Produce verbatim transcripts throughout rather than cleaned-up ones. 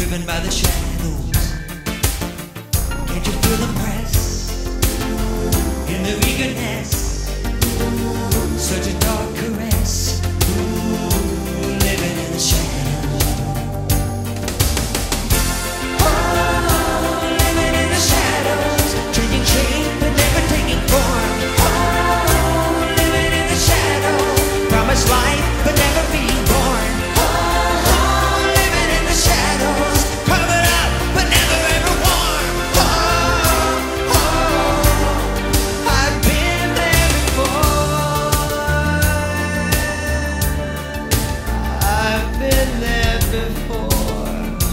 driven by the shadows. Can't you feel the press in the eagerness? Such a dark caress. Ooh, living in the shadows. Oh, living in the shadows, changing shape but never taking form. Oh, living in the shadows, promised life but never being born. Oh, living in the shadows, covered up but never ever warm. Oh, oh, I've been there before. I've been there before.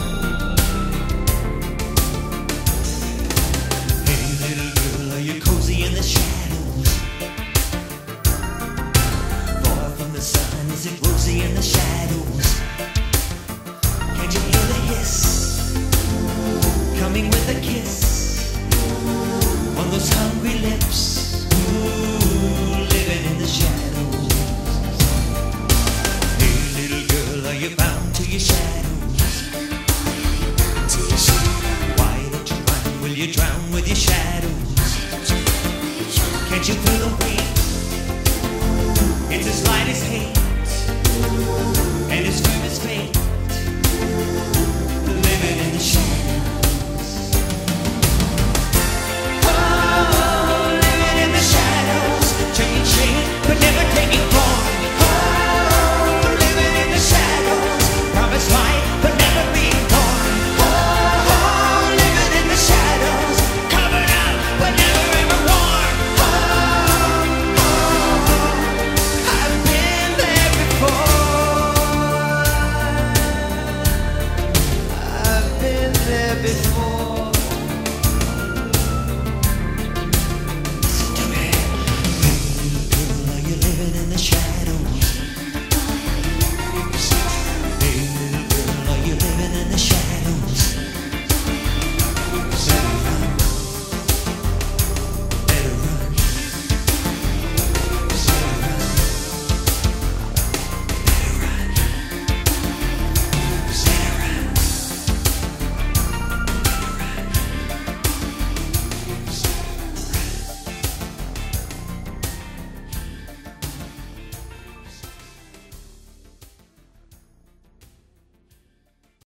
Hey little girl, are you cozy in the shadows? Far from the sun, is it rosy in the shadows? Can't you hear the hiss coming with a kiss on those hungry lips? Ooh, living in the shadows. Hey little girl, are you bound to your shadows? Why don't you run? Will you drown with your shadows? Can't you feel the weight? It's as light as hate and as firm as fate. Living in the shadows. Oh, living in the shadows, changing shape but never taking form. Oh, living in the shadows, promised life but never being born. Oh, living in the shadows, covered up but never ever warm. Oh, oh, I've been there before. I've been there before.